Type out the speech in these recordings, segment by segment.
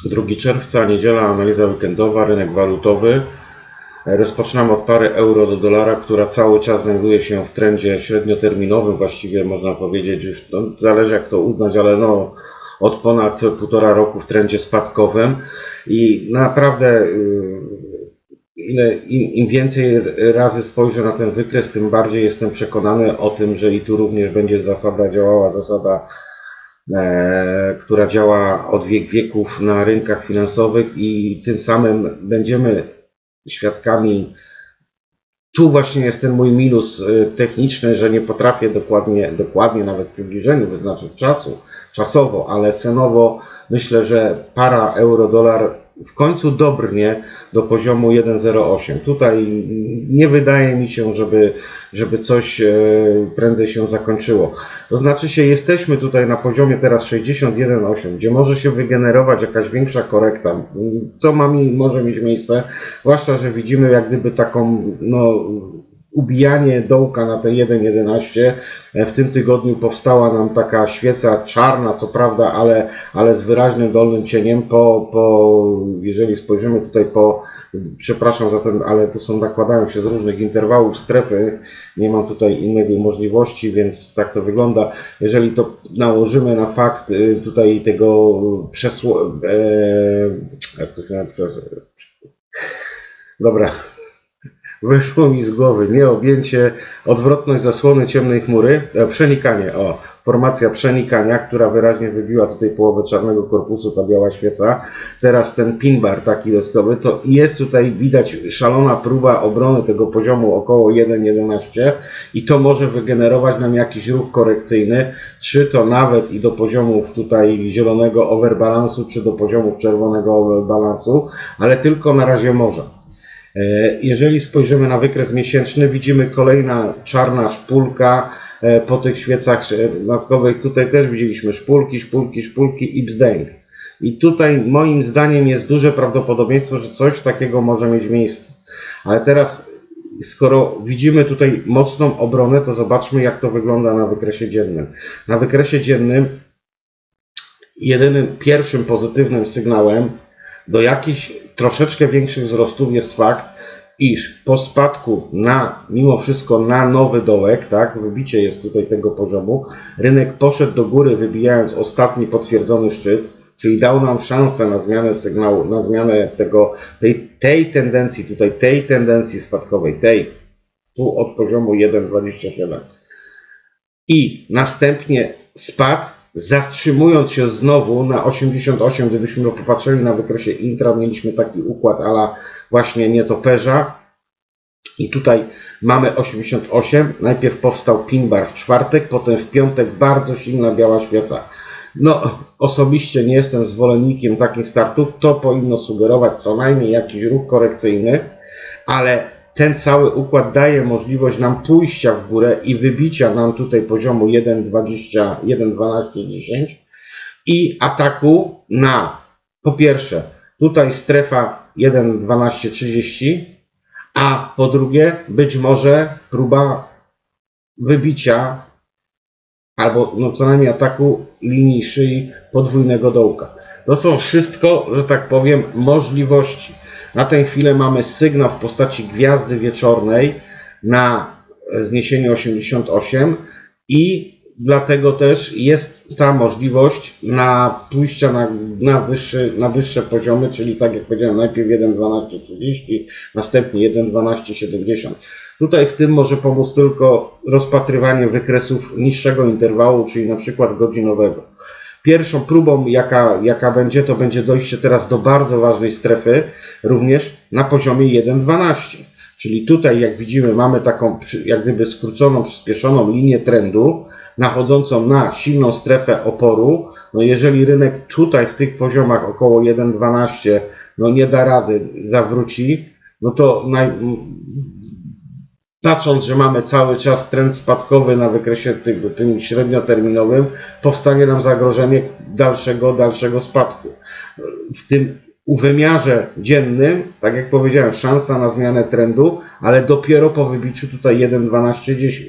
2 czerwca, niedziela, analiza weekendowa, rynek walutowy. Rozpoczynamy od pary euro do dolara, która cały czas znajduje się w trendzie średnioterminowym, właściwie można powiedzieć, już zależy jak to uznać, ale no od ponad 1,5 roku w trendzie spadkowym i naprawdę im więcej razy spojrzę na ten wykres, tym bardziej jestem przekonany o tym, że i tu również będzie działała zasada, która działa od wieków na rynkach finansowych i tym samym będziemy świadkami. Tu właśnie jest ten mój minus techniczny, że nie potrafię dokładnie nawet w przybliżeniu wyznaczyć czasowo, ale cenowo myślę, że para euro-dolar w końcu dobrnie do poziomu 1,08. Tutaj nie wydaje mi się, żeby coś prędzej się zakończyło. To znaczy się, jesteśmy tutaj na poziomie teraz 61,8, gdzie może się wygenerować jakaś większa korekta. To może mieć miejsce, zwłaszcza, że widzimy jak gdyby taką ubijanie dołka na te 1,11. W tym tygodniu powstała nam taka świeca czarna, co prawda, ale z wyraźnym dolnym cieniem. Jeżeli spojrzymy tutaj przepraszam za ten, ale to nakładają się z różnych interwałów strefy. Nie mam tutaj innej możliwości, więc tak to wygląda. Jeżeli to nałożymy na fakt tutaj tego dobra. Wyszło mi z głowy, nie objęcie, odwrotność zasłony ciemnej chmury, przenikanie, formacja przenikania, która wyraźnie wybiła tutaj połowę czarnego korpusu, ta biała świeca. Teraz ten pin bar taki doskowy, to jest tutaj widać szalona próba obrony tego poziomu około 1,11 i to może wygenerować nam jakiś ruch korekcyjny, czy to nawet i do poziomów tutaj zielonego overbalansu, czy do poziomu czerwonego overbalansu, ale tylko na razie może. Jeżeli spojrzymy na wykres miesięczny, widzimy kolejna czarna szpulka po tych świecach natkowych. Tutaj też widzieliśmy szpulki i bzdęk. I tutaj moim zdaniem jest duże prawdopodobieństwo, że coś takiego może mieć miejsce. Ale teraz, skoro widzimy tutaj mocną obronę, to zobaczmy jak to wygląda na wykresie dziennym. Na wykresie dziennym jedynym pierwszym pozytywnym sygnałem do jakichś troszeczkę większych wzrostów jest fakt, iż po spadku mimo wszystko na nowy dołek, tak, wybicie jest tutaj tego poziomu, rynek poszedł do góry, wybijając ostatni potwierdzony szczyt, czyli dał nam szansę na zmianę sygnału, na zmianę tej tendencji, tutaj tej tendencji spadkowej, tu od poziomu 1,27 i następnie spadł, zatrzymując się znowu na 88, gdybyśmy popatrzyli na wykresie intra, mieliśmy taki układ ala właśnie nietoperza i tutaj mamy 88, najpierw powstał pin bar w czwartek, potem w piątek bardzo silna biała świeca. No osobiście nie jestem zwolennikiem takich startów, to powinno sugerować co najmniej jakiś ruch korekcyjny, ale ten cały układ daje możliwość nam pójścia w górę i wybicia nam tutaj poziomu 1,20, 1,12,10 i ataku na, po pierwsze, tutaj strefa 1,12,30, a po drugie, być może próba wybicia albo co najmniej ataku linii szyi podwójnego dołka. To są wszystko, że tak powiem, możliwości. Na tę chwilę mamy sygnał w postaci gwiazdy wieczornej na zniesienie 88 i dlatego też jest ta możliwość pójścia na wyższe poziomy, czyli tak jak powiedziałem, najpierw 1,12,30, następnie 1,12,70. Tutaj w tym może pomóc tylko rozpatrywanie wykresów niższego interwału, czyli na przykład godzinowego. Pierwszą próbą, jaka będzie, to będzie dojście teraz do bardzo ważnej strefy, również na poziomie 1,12. Czyli tutaj, jak widzimy, mamy taką jak gdyby skróconą, przyspieszoną linię trendu, nachodzącą na silną strefę oporu. No jeżeli rynek tutaj w tych poziomach około 1,12 nie da rady, zawróci, no to patrząc, że mamy cały czas trend spadkowy na wykresie tym średnioterminowym, powstanie nam zagrożenie dalszego spadku. W tym wymiarze dziennym, tak jak powiedziałem, szansa na zmianę trendu, ale dopiero po wybiciu tutaj 1,12,10.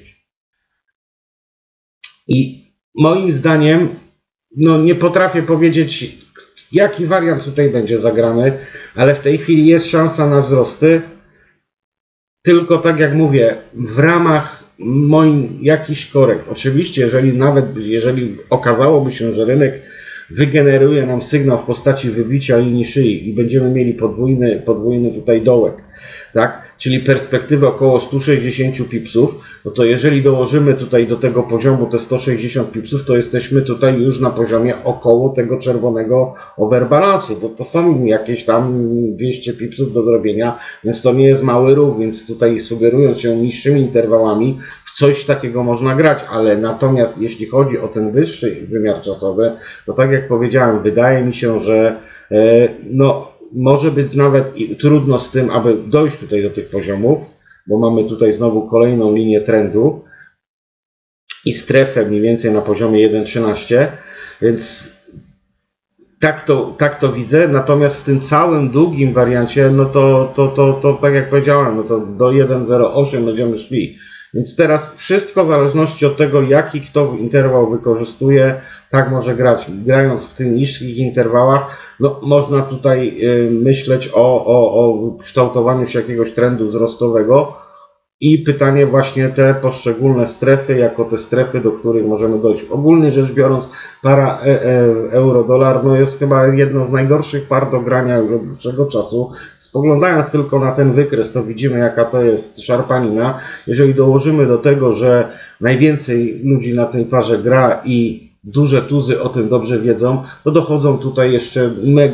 I moim zdaniem, nie potrafię powiedzieć, jaki wariant tutaj będzie zagrany, ale w tej chwili jest szansa na wzrosty. Tylko tak jak mówię, w ramach moim jakiś korekt. Oczywiście, jeżeli okazałoby się, że rynek wygeneruje nam sygnał w postaci wybicia linii szyi i będziemy mieli podwójny tutaj dołek, tak? Czyli perspektywę około 160 pipsów, no to jeżeli dołożymy tutaj do tego poziomu te 160 pipsów, to jesteśmy tutaj już na poziomie około tego czerwonego overbalansu. To są jakieś tam 200 pipsów do zrobienia, więc to nie jest mały ruch, więc tutaj sugerując się niższymi interwałami, w coś takiego można grać, ale natomiast jeśli chodzi o ten wyższy wymiar czasowy, to tak jak powiedziałem, wydaje mi się, że no może być nawet trudno z tym, aby dojść tutaj do tych poziomów, bo mamy tutaj znowu kolejną linię trendu i strefę mniej więcej na poziomie 1,13, więc tak to widzę, natomiast w tym całym długim wariancie, no to tak jak powiedziałem, no to do 1,08 będziemy szli. Więc teraz wszystko w zależności od tego, jaki kto interwał wykorzystuje, tak może grać. Grając w tych niższych interwałach, no można tutaj myśleć o kształtowaniu się jakiegoś trendu wzrostowego i pytanie właśnie te poszczególne strefy, jako te strefy, do których możemy dojść. Ogólnie rzecz biorąc, para euro-dolar no jest chyba jedną z najgorszych par do grania już od dłuższego czasu. Spoglądając tylko na ten wykres, to widzimy, jaka to jest szarpanina. Jeżeli dołożymy do tego, że najwięcej ludzi na tej parze gra i duże tuzy o tym dobrze wiedzą, to dochodzą tutaj jeszcze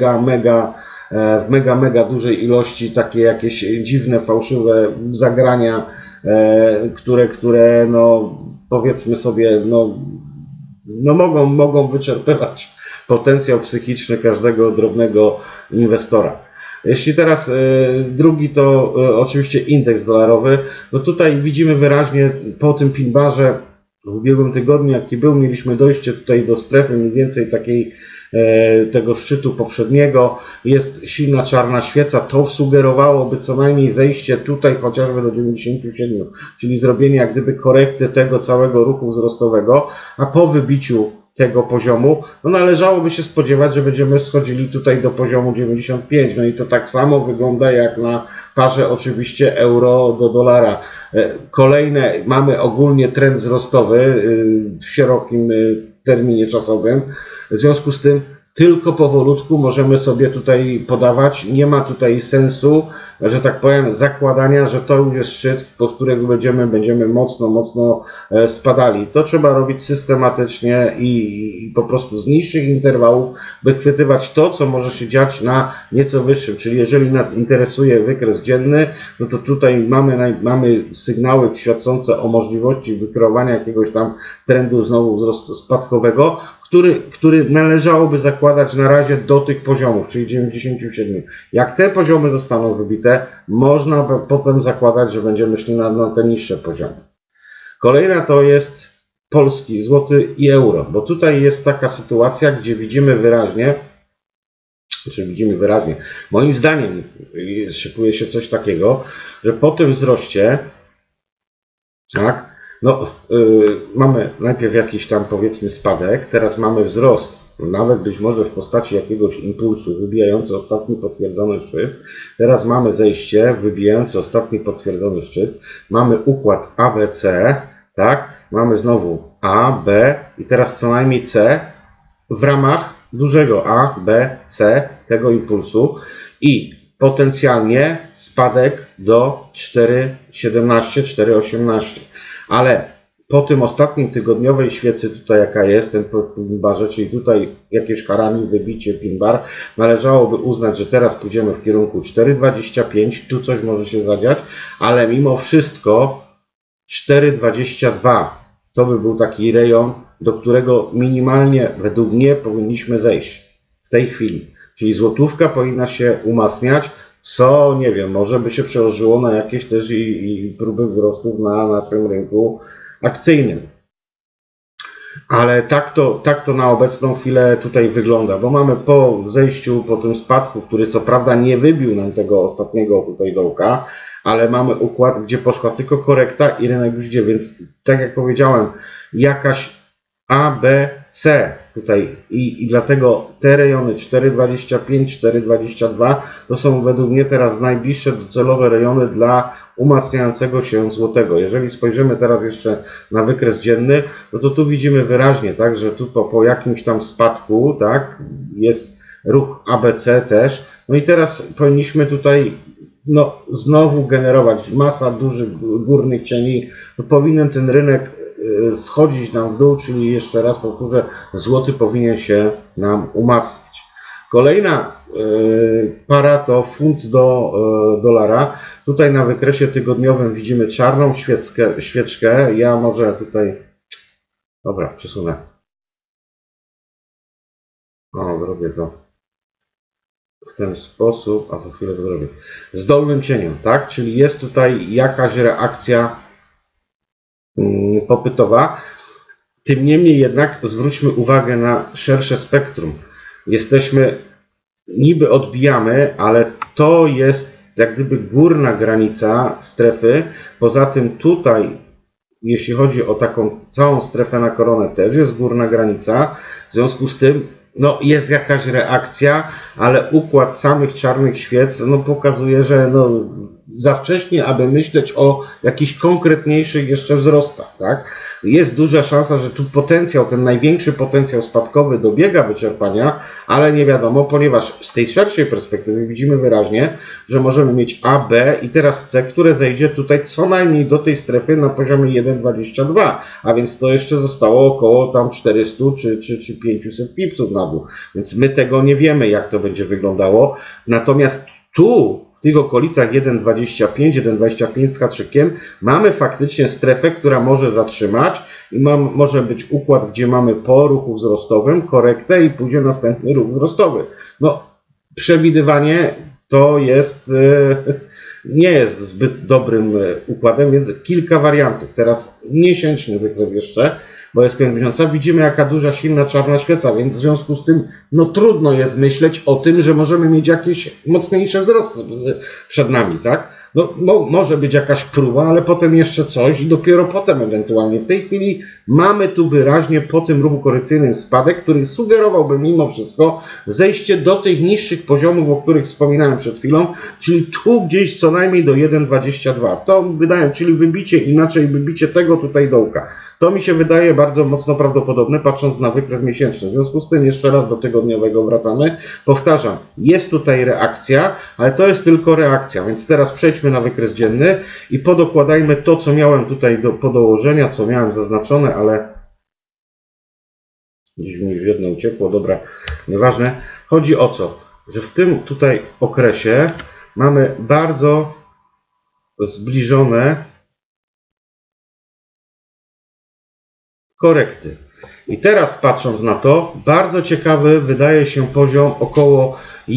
w mega dużej ilości takie jakieś dziwne, fałszywe zagrania, które no powiedzmy sobie, no mogą wyczerpywać potencjał psychiczny każdego drobnego inwestora. Jeśli teraz drugi to oczywiście indeks dolarowy, no tutaj widzimy wyraźnie po tym pinbarze w ubiegłym tygodniu, jaki był, mieliśmy dojście tutaj do strefy mniej więcej takiej tego szczytu poprzedniego, jest silna czarna świeca, to sugerowałoby co najmniej zejście tutaj chociażby do 97, czyli zrobienie jak gdyby korekty tego całego ruchu wzrostowego, a po wybiciu tego poziomu, no należałoby się spodziewać, że będziemy schodzili tutaj do poziomu 95, no i to tak samo wygląda jak na parze oczywiście euro do dolara. Kolejne, mamy ogólnie trend wzrostowy w szerokim terminie czasowym, w związku z tym tylko powolutku możemy sobie tutaj podawać. Nie ma tutaj sensu, że tak powiem, zakładania, że to już jest szczyt, pod którego będziemy mocno spadali. To trzeba robić systematycznie i po prostu z niższych interwałów wychwytywać to, co może się dziać na nieco wyższym. Czyli jeżeli nas interesuje wykres dzienny, no to tutaj mamy sygnały świadczące o możliwości wykreowania jakiegoś tam trendu znowu wzrostu spadkowego, który należałoby zakładać na razie do tych poziomów, czyli 97. Jak te poziomy zostaną wybite, można potem zakładać, że będziemy szli na te niższe poziomy. Kolejna to jest polski, złoty i euro, bo tutaj jest taka sytuacja, gdzie widzimy wyraźnie, moim zdaniem szykuje się coś takiego, że po tym wzroście, tak, no, mamy najpierw jakiś tam powiedzmy spadek, teraz mamy wzrost, nawet być może w postaci jakiegoś impulsu wybijający ostatni potwierdzony szczyt. Teraz mamy zejście wybijający ostatni potwierdzony szczyt. Mamy układ ABC, tak? Mamy znowu A, B i teraz co najmniej C w ramach dużego A, B, C tego impulsu i potencjalnie spadek do 4,17, 4,18. Ale po tym ostatnim tygodniowej świecy tutaj jaka jest, ten pinbarze, czyli tutaj jakieś harami, wybicie pinbar, należałoby uznać, że teraz pójdziemy w kierunku 4,25, tu coś może się zadziać, ale mimo wszystko 4,22 to by był taki rejon, do którego minimalnie według mnie powinniśmy zejść w tej chwili. Czyli złotówka powinna się umacniać, co nie wiem, może by się przełożyło na jakieś też i próby wzrostów na naszym rynku akcyjnym. Ale tak to na obecną chwilę tutaj wygląda, bo mamy po zejściu, po tym spadku, który co prawda nie wybił nam tego ostatniego tutaj dołka, ale mamy układ, gdzie poszła tylko korekta i rynek już idzie, więc tak jak powiedziałem, jakaś A, B, C, tutaj i dlatego te rejony 4,25, 4,22 to są według mnie teraz najbliższe docelowe rejony dla umacniającego się złotego. Jeżeli spojrzymy teraz jeszcze na wykres dzienny, no to tu widzimy wyraźnie, tak, że tu po jakimś tam spadku, tak, jest ruch ABC też. No i teraz powinniśmy tutaj znowu generować masa dużych górnych cieni. Powinien ten rynek schodzić nam w dół, czyli jeszcze raz powtórzę, złoty powinien się nam umacniać. Kolejna para to funt do dolara. Tutaj na wykresie tygodniowym widzimy czarną świeczkę. Ja może tutaj, dobra, przesunę. Zrobię to w ten sposób, a za chwilę to zrobię. Z dolnym cieniem, tak? Czyli jest tutaj jakaś reakcja popytowa. Tym niemniej jednak zwróćmy uwagę na szersze spektrum. Niby odbijamy, ale to jest jak gdyby górna granica strefy. Poza tym tutaj, jeśli chodzi o taką całą strefę na koronę, też jest górna granica. W związku z tym jest jakaś reakcja, ale układ samych czarnych świec pokazuje, że za wcześnie, aby myśleć o jakichś konkretniejszych jeszcze wzrostach. Tak? Jest duża szansa, że tu ten największy potencjał spadkowy dobiega wyczerpania, ale nie wiadomo, ponieważ z tej szerszej perspektywy widzimy wyraźnie, że możemy mieć A, B i teraz C, które zejdzie tutaj co najmniej do tej strefy na poziomie 1,22, a więc to jeszcze zostało około tam 400 czy 500 pipsów na dół. Więc my tego nie wiemy, jak to będzie wyglądało. Natomiast tu w tych okolicach 1,25, 1,25 z haczykiem mamy faktycznie strefę, która może zatrzymać i może być układ, gdzie mamy po ruchu wzrostowym korektę i pójdzie następny ruch wzrostowy. Przewidywanie to nie jest zbyt dobrym układem, więc kilka wariantów. Teraz miesięczny wykres jeszcze, bo jest koniec miesiąca, widzimy jaka duża, silna czarna świeca, więc w związku z tym trudno jest myśleć o tym, że możemy mieć jakieś mocniejsze wzrosty przed nami, tak? Może być jakaś próba, ale potem jeszcze coś i dopiero potem ewentualnie. W tej chwili mamy tu wyraźnie po tym ruchu korekcyjnym spadek, który sugerowałby mimo wszystko zejście do tych niższych poziomów, o których wspominałem przed chwilą, czyli tu gdzieś co najmniej do 1,22. To wydaje, czyli wybicie tego tutaj dołka. To mi się wydaje bardzo mocno prawdopodobne, patrząc na wykres miesięczny. W związku z tym jeszcze raz do tygodniowego wracamy. Powtarzam, jest tutaj reakcja, ale to jest tylko reakcja, więc teraz przejdźmy na wykres dzienny i podokładajmy to, co miałem tutaj do dołożenia, co miałem zaznaczone, ale gdzieś mi już jedno uciekło, dobra, nieważne. Chodzi o co, że w tym tutaj okresie mamy bardzo zbliżone korekty. I teraz patrząc na to, bardzo ciekawy wydaje się poziom około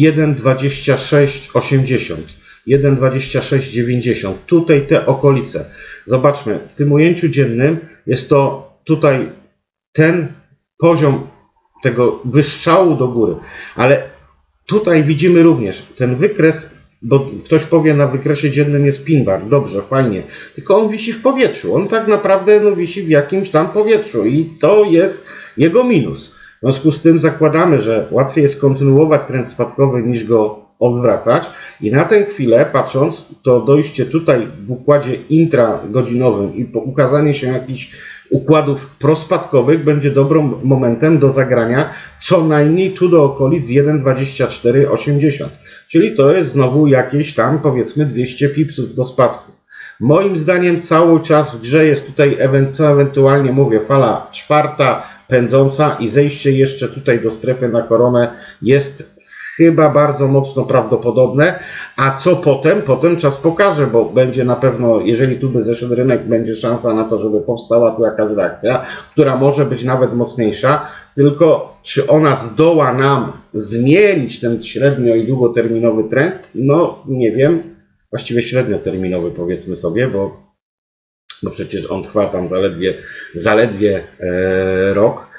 1,2680. 1,2690. Tutaj te okolice. Zobaczmy, w tym ujęciu dziennym jest to tutaj ten poziom tego wystrzału do góry. Ale tutaj widzimy również ten wykres, bo ktoś powie, na wykresie dziennym jest pin bar. Dobrze, fajnie. Tylko on wisi w powietrzu. On tak naprawdę wisi w jakimś tam powietrzu i to jest jego minus. W związku z tym zakładamy, że łatwiej jest kontynuować trend spadkowy niż go odwracać i na tę chwilę patrząc, to dojście tutaj w układzie intragodzinowym i ukazanie się jakichś układów prospadkowych będzie dobrym momentem do zagrania co najmniej tu do okolic 1,2480, czyli to jest znowu jakieś tam powiedzmy 200 pipsów do spadku. Moim zdaniem cały czas w grze jest tutaj ewentualnie mówię fala czwarta pędząca i zejście jeszcze tutaj do strefy na koronę jest chyba bardzo mocno prawdopodobne, a co potem? Potem czas pokaże, bo będzie na pewno, jeżeli tu by zeszedł rynek, będzie szansa na to, żeby powstała tu jakaś reakcja, która może być nawet mocniejsza, tylko czy ona zdoła nam zmienić ten średnio i długoterminowy trend? Nie wiem, właściwie średnioterminowy powiedzmy sobie, bo przecież on trwa tam zaledwie rok.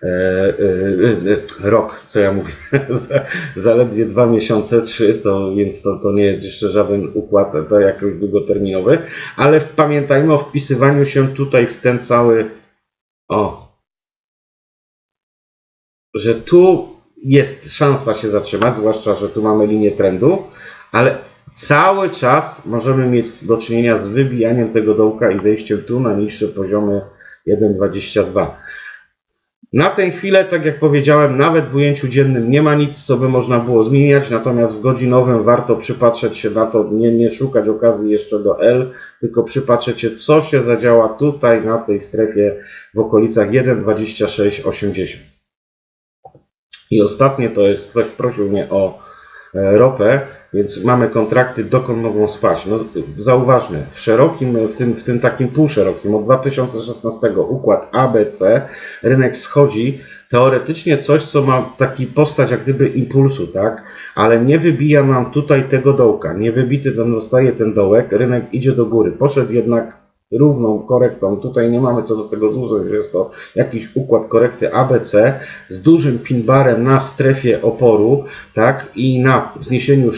Co ja mówię, zaledwie 2 miesiące, 3, więc to nie jest jeszcze żaden układ to jakoś długoterminowy, ale pamiętajmy o wpisywaniu się tutaj w ten cały że tu jest szansa się zatrzymać, zwłaszcza, że tu mamy linię trendu, ale cały czas możemy mieć do czynienia z wybijaniem tego dołka i zejściem tu na niższe poziomy 1,22. Na tę chwilę, tak jak powiedziałem, nawet w ujęciu dziennym nie ma nic, co by można było zmieniać, natomiast w godzinowym warto przypatrzeć się na to, nie szukać okazji jeszcze do L, tylko przypatrzeć się, co się zadziała tutaj na tej strefie w okolicach 1,2680. I ostatnie to jest, ktoś prosił mnie o ropę, więc mamy kontrakty, dokąd mogą spaść. No, zauważmy, w szerokim, w tym takim półszerokim, od 2016 układ ABC, rynek schodzi, teoretycznie coś, co ma taki postać jak gdyby impulsu, tak? Ale nie wybija nam tutaj tego dołka, nie wybity tam zostaje ten dołek, rynek idzie do góry, poszedł jednak równą korektą. Tutaj nie mamy co do tego dłużej, że jest to jakiś układ korekty ABC z dużym pin-barem na strefie oporu, tak, i na wzniesieniu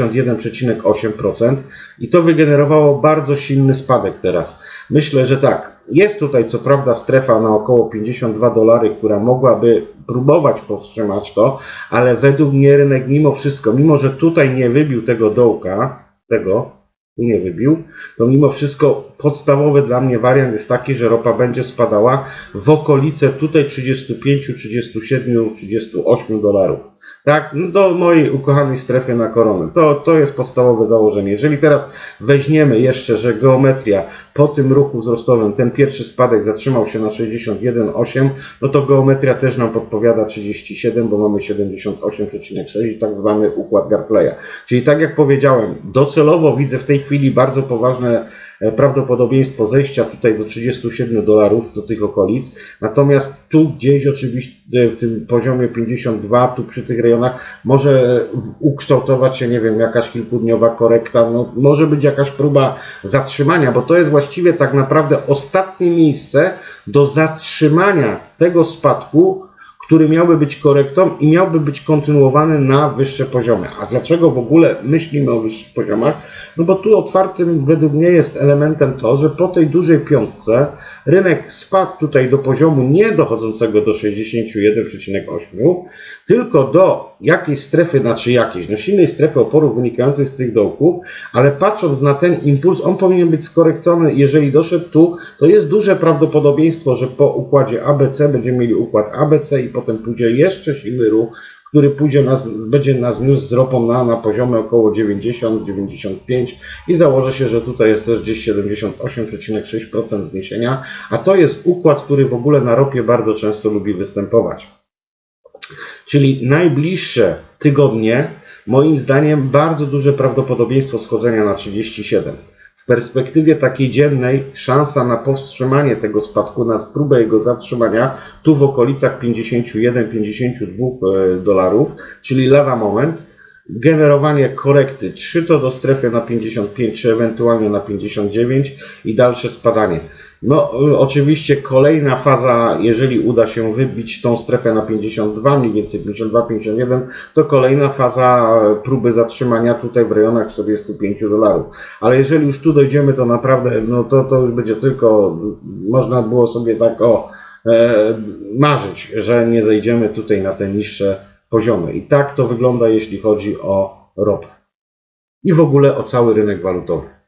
61,8% i to wygenerowało bardzo silny spadek teraz. Myślę, że tak, jest tutaj co prawda strefa na około $52, która mogłaby próbować powstrzymać to, ale według mnie rynek mimo wszystko, mimo że tutaj nie wybił tego dołka, nie wybił, to mimo wszystko podstawowy dla mnie wariant jest taki, że ropa będzie spadała w okolice tutaj 35, 37, 38 dolarów. Tak, do mojej ukochanej strefy na koronę. To jest podstawowe założenie. Jeżeli teraz weźmiemy jeszcze, że geometria po tym ruchu wzrostowym, ten pierwszy spadek zatrzymał się na 61,8, no to geometria też nam podpowiada 37, bo mamy 78,6 i tak zwany układ Gartleya. Czyli tak jak powiedziałem, docelowo widzę w tej chwili bardzo poważne prawdopodobieństwo zejścia tutaj do 37 dolarów, do tych okolic. Natomiast tu gdzieś oczywiście w tym poziomie 52, tu przy tych rejonach może ukształtować się, nie wiem, jakaś kilkudniowa korekta, no, może być jakaś próba zatrzymania, bo to jest właściwie tak naprawdę ostatnie miejsce do zatrzymania tego spadku, który miałby być korektą i miałby być kontynuowany na wyższe poziomy. A dlaczego w ogóle myślimy o wyższych poziomach? No bo tu otwartym według mnie jest elementem to, że po tej dużej piątce rynek spadł tutaj do poziomu nie dochodzącego do 61,8, tylko do jakiejś strefy, silnej strefy oporu wynikającej z tych dołków, ale patrząc na ten impuls, on powinien być skorekcony. Jeżeli doszedł tu, to jest duże prawdopodobieństwo, że po układzie ABC będziemy mieli układ ABC i potem pójdzie jeszcze silny ruch, który będzie nas niósł z ropą na poziomy około 90-95 i założę się, że tutaj jest też gdzieś 78,6% zniesienia, a to jest układ, który w ogóle na ropie bardzo często lubi występować. Czyli najbliższe tygodnie, moim zdaniem, bardzo duże prawdopodobieństwo schodzenia na 37. W perspektywie takiej dziennej szansa na powstrzymanie tego spadku, na próbę jego zatrzymania tu w okolicach 51-52 dolarów, czyli lada moment, generowanie korekty, czy to do strefy na 55, czy ewentualnie na 59 i dalsze spadanie. No oczywiście kolejna faza, jeżeli uda się wybić tą strefę na 52, mniej więcej 52-51, to kolejna faza próby zatrzymania tutaj w rejonach 45 dolarów. Ale jeżeli już tu dojdziemy, to naprawdę, no to już będzie tylko, można było sobie tak marzyć, że nie zejdziemy tutaj na te niższe poziomy. I tak to wygląda, jeśli chodzi o ropę. I w ogóle o cały rynek walutowy.